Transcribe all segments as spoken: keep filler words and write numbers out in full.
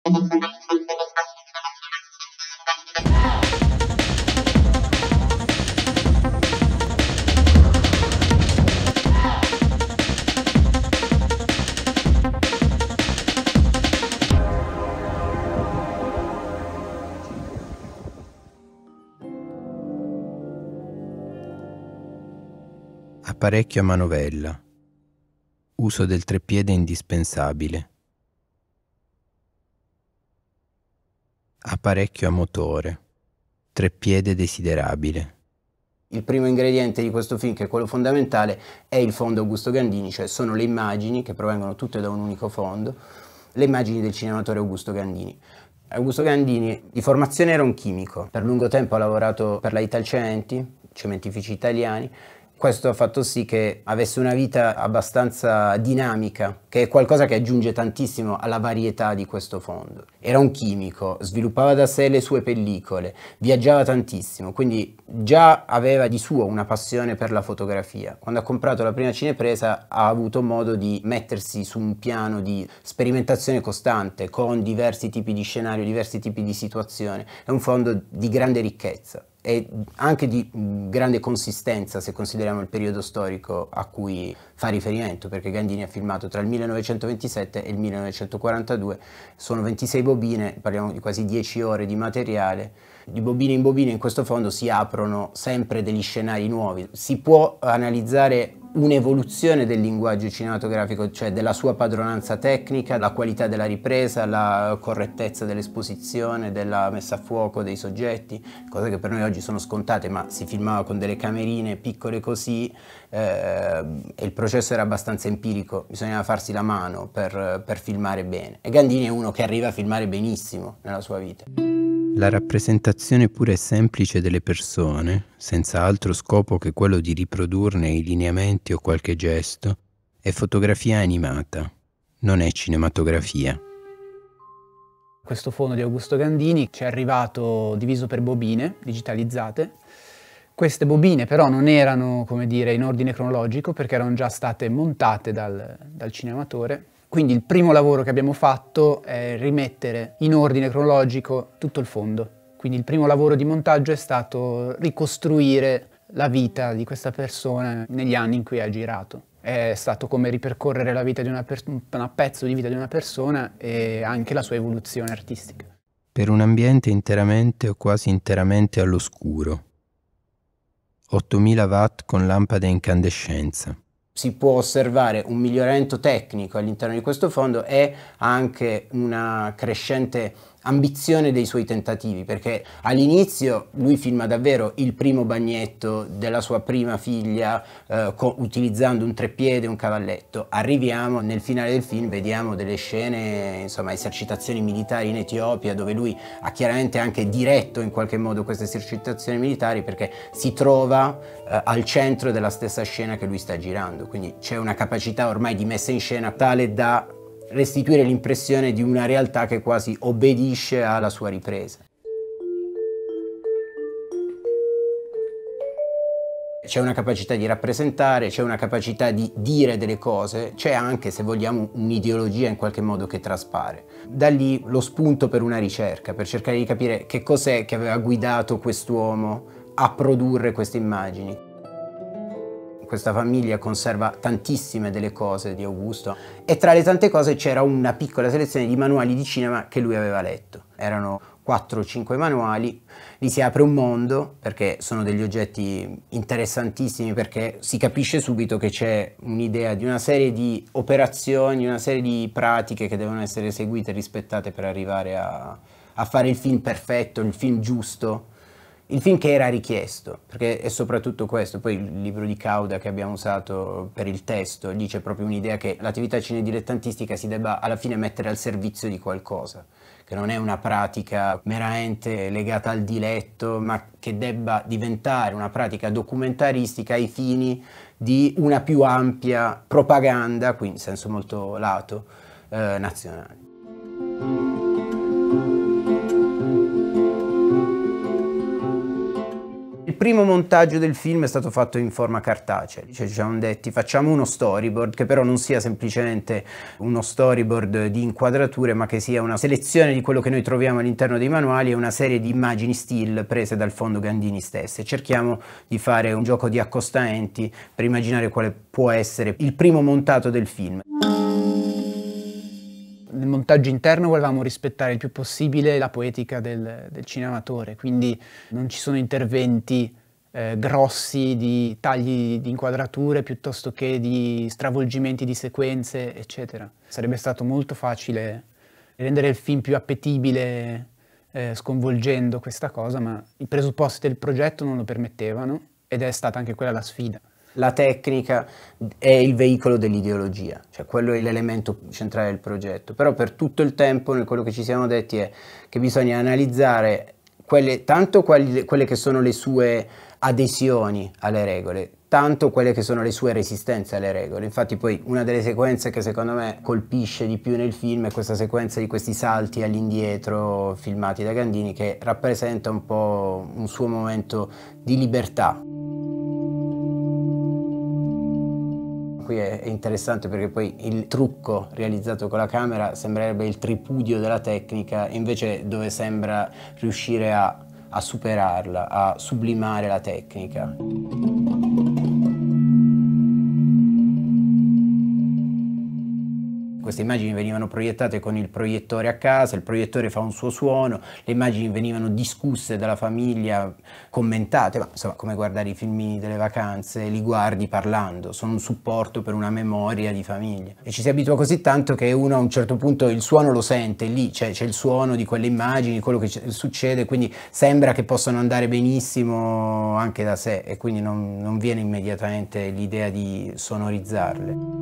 Apparecchio a manovella. Uso del treppiede indispensabile. Apparecchio a motore. Treppiede desiderabile. Il primo ingrediente di questo film, che è quello fondamentale, è il fondo Augusto Gandini, cioè sono le immagini che provengono tutte da un unico fondo, le immagini del cinematore Augusto Gandini. Augusto Gandini di formazione era un chimico, per lungo tempo ha lavorato per la Italcementi, cementifici italiani. Questo ha fatto sì che avesse una vita abbastanza dinamica, che è qualcosa che aggiunge tantissimo alla varietà di questo fondo. Era un chimico, sviluppava da sé le sue pellicole, viaggiava tantissimo, quindi già aveva di suo una passione per la fotografia. Quando ha comprato la prima cinepresa ha avuto modo di mettersi su un piano di sperimentazione costante, con diversi tipi di scenario, diversi tipi di situazione. È un fondo di grande ricchezza e anche di grande consistenza, se consideriamo il periodo storico a cui fa riferimento, perché Gandini ha filmato tra il millenovecentoventisette e il millenovecentoquarantadue, sono ventisei bobine, parliamo di quasi dieci ore di materiale. Di bobina in bobina in questo fondo si aprono sempre degli scenari nuovi. Si può analizzare un'evoluzione del linguaggio cinematografico, cioè della sua padronanza tecnica, la qualità della ripresa, la correttezza dell'esposizione, della messa a fuoco dei soggetti, cose che per noi oggi sono scontate, ma si filmava con delle camerine piccole così eh, e il processo era abbastanza empirico, bisognava farsi la mano per, per filmare bene. E Gandini è uno che arriva a filmare benissimo nella sua vita. La rappresentazione pura e semplice delle persone, senza altro scopo che quello di riprodurne i lineamenti o qualche gesto, è fotografia animata, non è cinematografia. Questo fondo di Augusto Gandini ci è arrivato diviso per bobine digitalizzate. Queste bobine però non erano, come dire, in ordine cronologico perché erano già state montate dal, dal cinematore. Quindi il primo lavoro che abbiamo fatto è rimettere in ordine cronologico tutto il fondo. Quindi il primo lavoro di montaggio è stato ricostruire la vita di questa persona negli anni in cui ha girato. È stato come ripercorrere la vita di una persona, un pezzo di vita di una persona e anche la sua evoluzione artistica. Per un ambiente interamente o quasi interamente all'oscuro. ottomila watt con lampada a incandescenza. Si può osservare un miglioramento tecnico all'interno di questo fondo e anche una crescente ambizione dei suoi tentativi, perché all'inizio lui filma davvero il primo bagnetto della sua prima figlia eh, utilizzando un treppiede e un cavalletto. Arriviamo nel finale del film, vediamo delle scene, insomma, esercitazioni militari in Etiopia, dove lui ha chiaramente anche diretto in qualche modo queste esercitazioni militari, perché si trova eh, al centro della stessa scena che lui sta girando, quindi c'è una capacità ormai di messa in scena tale da restituire l'impressione di una realtà che quasi obbedisce alla sua ripresa. C'è una capacità di rappresentare, c'è una capacità di dire delle cose, c'è anche, se vogliamo, un'ideologia in qualche modo che traspare. Da lì lo spunto per una ricerca, per cercare di capire che cos'è che aveva guidato quest'uomo a produrre queste immagini. Questa famiglia conserva tantissime delle cose di Augusto e tra le tante cose c'era una piccola selezione di manuali di cinema che lui aveva letto. Erano quattro o cinque manuali, lì si apre un mondo perché sono degli oggetti interessantissimi, perché si capisce subito che c'è un'idea di una serie di operazioni, una serie di pratiche che devono essere eseguite e rispettate per arrivare a, a fare il film perfetto, il film giusto. Il film che era richiesto, perché è soprattutto questo. Poi il libro di Cauda che abbiamo usato per il testo, lì c'è proprio un'idea che l'attività cinedilettantistica si debba alla fine mettere al servizio di qualcosa, che non è una pratica meramente legata al diletto, ma che debba diventare una pratica documentaristica ai fini di una più ampia propaganda, quindi in senso molto lato, eh, nazionale. Il primo montaggio del film è stato fatto in forma cartacea, cioè ci siamo detti facciamo uno storyboard che però non sia semplicemente uno storyboard di inquadrature, ma che sia una selezione di quello che noi troviamo all'interno dei manuali e una serie di immagini still prese dal fondo Gandini stesse. Cerchiamo di fare un gioco di accostamenti per immaginare quale può essere il primo montato del film. Nel montaggio interno volevamo rispettare il più possibile la poetica del, del cinematore, quindi non ci sono interventi eh, grossi di tagli di inquadrature piuttosto che di stravolgimenti di sequenze, eccetera. Sarebbe stato molto facile rendere il film più appetibile eh, sconvolgendo questa cosa, ma i presupposti del progetto non lo permettevano ed è stata anche quella la sfida. La tecnica è il veicolo dell'ideologia, cioè quello è l'elemento centrale del progetto, però per tutto il tempo quello che ci siamo detti è che bisogna analizzare quelle, tanto quali, quelle che sono le sue adesioni alle regole, tanto quelle che sono le sue resistenze alle regole. Infatti poi una delle sequenze che secondo me colpisce di più nel film è questa sequenza di questi salti all'indietro filmati da Gandini, che rappresenta un po' un suo momento di libertà. Qui è interessante perché poi il trucco realizzato con la camera sembrerebbe il tripudio della tecnica, invece dove sembra riuscire a, a superarla, a sublimare la tecnica. Queste immagini venivano proiettate con il proiettore a casa, il proiettore fa un suo suono, le immagini venivano discusse dalla famiglia, commentate, ma insomma come guardare i filmini delle vacanze, li guardi parlando, sono un supporto per una memoria di famiglia. E ci si abitua così tanto che uno a un certo punto il suono lo sente, lì c'è il suono di quelle immagini, quello che succede, quindi sembra che possano andare benissimo anche da sé e quindi non, non viene immediatamente l'idea di sonorizzarle.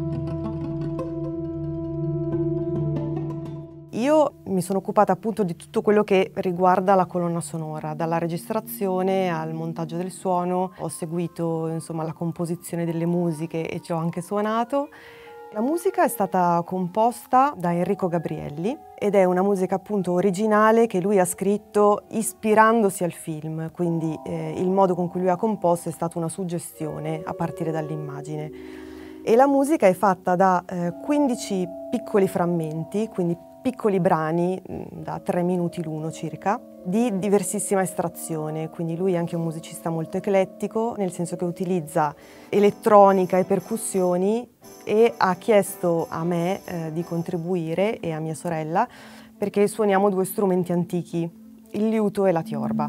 Io mi sono occupata appunto di tutto quello che riguarda la colonna sonora, dalla registrazione al montaggio del suono, ho seguito insomma la composizione delle musiche e ci ho anche suonato. La musica è stata composta da Enrico Gabrielli ed è una musica appunto originale che lui ha scritto ispirandosi al film, quindi eh, il modo con cui lui ha composto è stata una suggestione a partire dall'immagine. E la musica è fatta da eh, quindici piccoli frammenti, quindi piccoli brani, da tre minuti l'uno circa, di diversissima estrazione, quindi lui è anche un musicista molto eclettico, nel senso che utilizza elettronica e percussioni e ha chiesto a me eh, di contribuire e a mia sorella perché suoniamo due strumenti antichi, il liuto e la tiorba.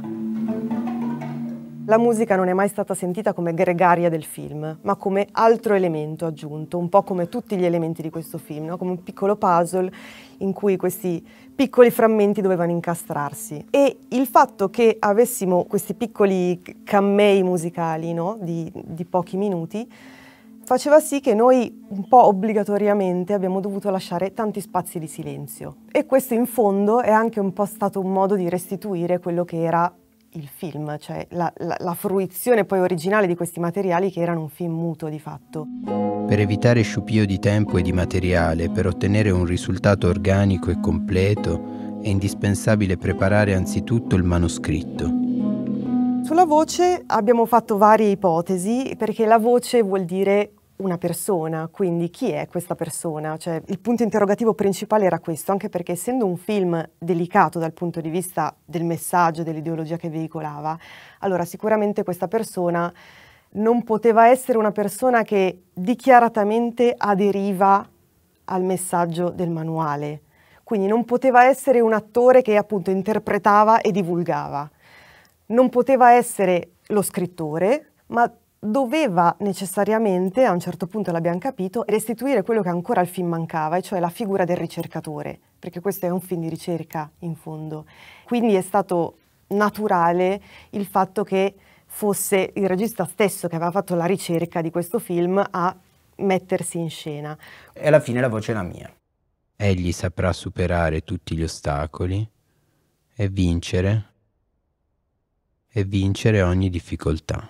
La musica non è mai stata sentita come gregaria del film, ma come altro elemento aggiunto, un po' come tutti gli elementi di questo film, no? Come un piccolo puzzle in cui questi piccoli frammenti dovevano incastrarsi. E il fatto che avessimo questi piccoli cammei musicali, no? di, di pochi minuti, faceva sì che noi un po' obbligatoriamente abbiamo dovuto lasciare tanti spazi di silenzio. E questo in fondo è anche un po' stato un modo di restituire quello che era il film, cioè la, la, la fruizione poi originale di questi materiali che erano un film muto di fatto. Per evitare sciupio di tempo e di materiale, per ottenere un risultato organico e completo, è indispensabile preparare anzitutto il manoscritto. Sulla voce abbiamo fatto varie ipotesi, perché la voce vuol dire una persona, quindi chi è questa persona? Cioè, il punto interrogativo principale era questo, anche perché essendo un film delicato dal punto di vista del messaggio, dell'ideologia che veicolava, allora sicuramente questa persona non poteva essere una persona che dichiaratamente aderiva al messaggio del manuale, quindi non poteva essere un attore che appunto interpretava e divulgava, non poteva essere lo scrittore, ma doveva necessariamente, a un certo punto l'abbiamo capito, restituire quello che ancora al film mancava, e cioè la figura del ricercatore, perché questo è un film di ricerca in fondo. Quindi è stato naturale il fatto che fosse il regista stesso che aveva fatto la ricerca di questo film a mettersi in scena. E alla fine la voce è la mia. Egli saprà superare tutti gli ostacoli e vincere, e vincere ogni difficoltà.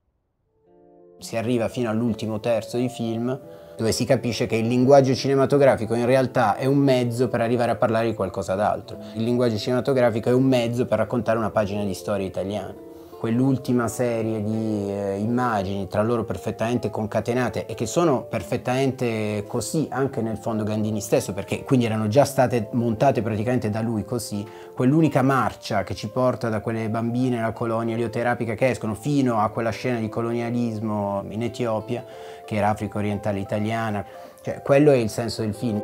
Si arriva fino all'ultimo terzo di film, dove si capisce che il linguaggio cinematografico in realtà è un mezzo per arrivare a parlare di qualcosa d'altro. Il linguaggio cinematografico è un mezzo per raccontare una pagina di storia italiana. quell'ultima serie di eh, immagini tra loro perfettamente concatenate e che sono perfettamente così anche nel fondo Gandini stesso, perché quindi erano già state montate praticamente da lui così, quell'unica marcia che ci porta da quelle bambine alla colonia elioterapica che escono fino a quella scena di colonialismo in Etiopia, che era Africa orientale italiana, cioè quello è il senso del film.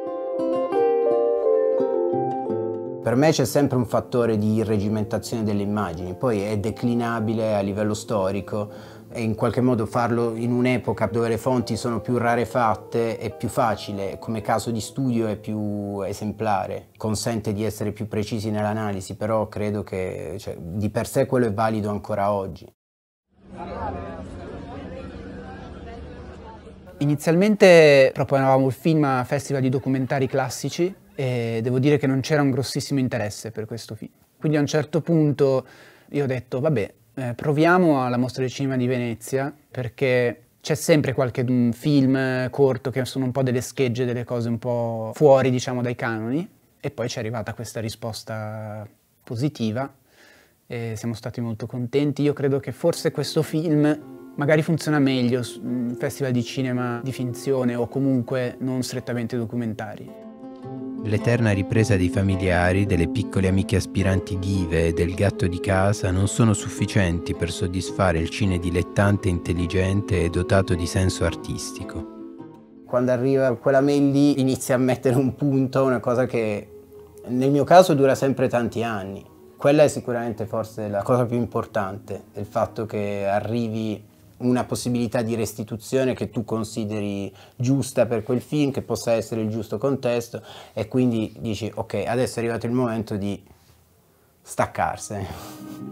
Per me c'è sempre un fattore di irregimentazione delle immagini, poi è declinabile a livello storico e in qualche modo farlo in un'epoca dove le fonti sono più rarefatte è più facile, come caso di studio è più esemplare, consente di essere più precisi nell'analisi, però credo che cioè, di per sé quello è valido ancora oggi. Inizialmente proponevamo il film a festival di documentari classici e devo dire che non c'era un grossissimo interesse per questo film. Quindi a un certo punto io ho detto vabbè, eh, proviamo alla Mostra del Cinema di Venezia, perché c'è sempre qualche um, film corto che sono un po' delle schegge, delle cose un po' fuori diciamo dai canoni, e poi ci è arrivata questa risposta positiva e siamo stati molto contenti. Io credo che forse questo film magari funziona meglio su un festival di cinema di finzione o comunque non strettamente documentari. L'eterna ripresa dei familiari, delle piccole amiche aspiranti dive e del gatto di casa non sono sufficienti per soddisfare il cinedilettante intelligente e dotato di senso artistico. Quando arriva quella mail lì inizia a mettere un punto, una cosa che nel mio caso dura sempre tanti anni. Quella è sicuramente forse la cosa più importante, il fatto che arrivi una possibilità di restituzione che tu consideri giusta per quel film, che possa essere il giusto contesto, e quindi dici ok, adesso è arrivato il momento di staccarsene.